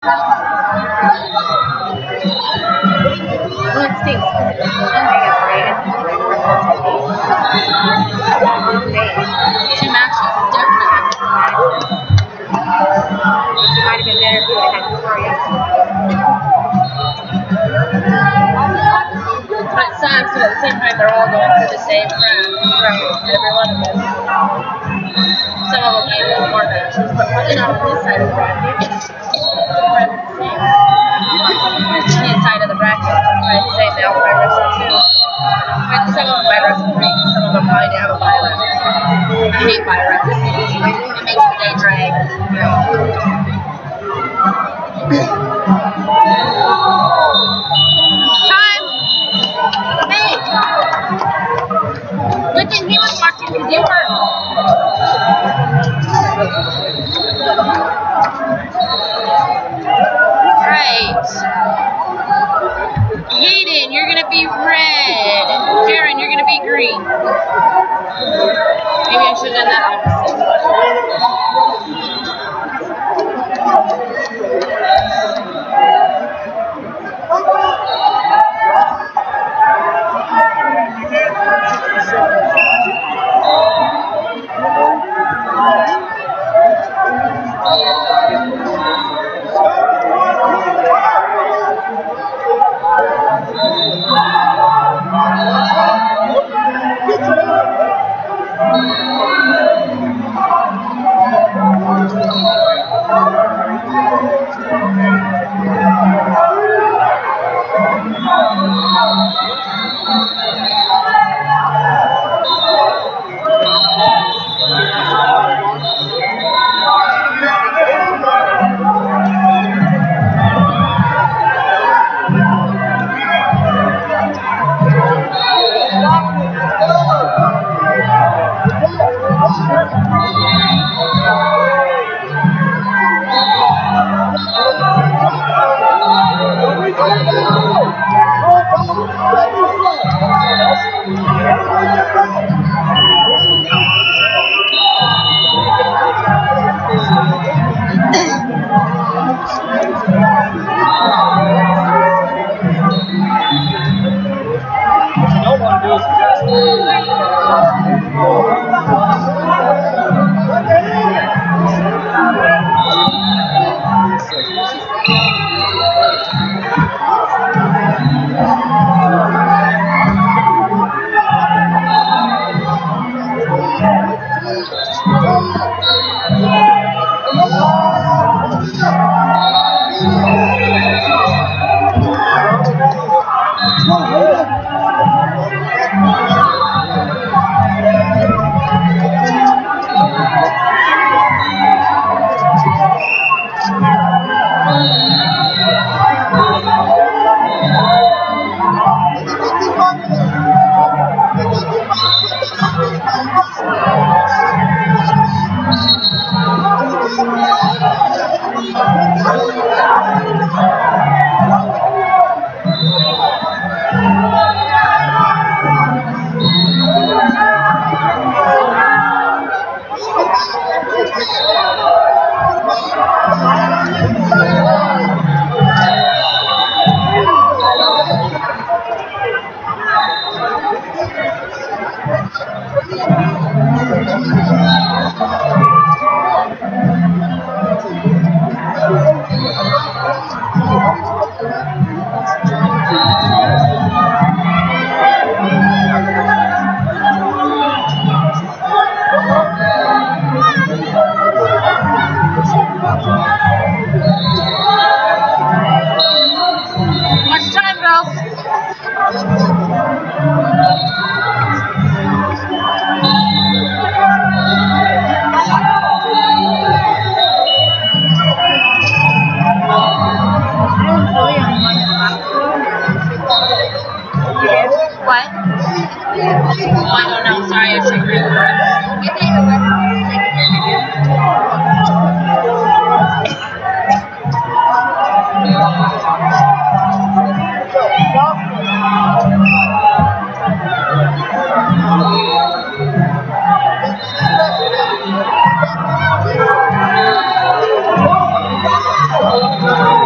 Well, it stinks because it's two matches different. It might have been better if you would have had Victoria. But it sucks, but at the same time, they're all going through the same crap. Right. Every one of them. Some of them may have more matches, but probably not on this side of the bracket. His side of the bracket. I'd say they'll probably wrestle too. But some of them might wrestle 3, some of them probably have a bye rep. I hate bye reps. It makes the day drag. Time! Hey! Good thing he was watching because you were. Right. Hayden, you're gonna be red. Jaron, you're gonna be green. Maybe I should have done that What? Oh, I don't know. Sorry, I should read the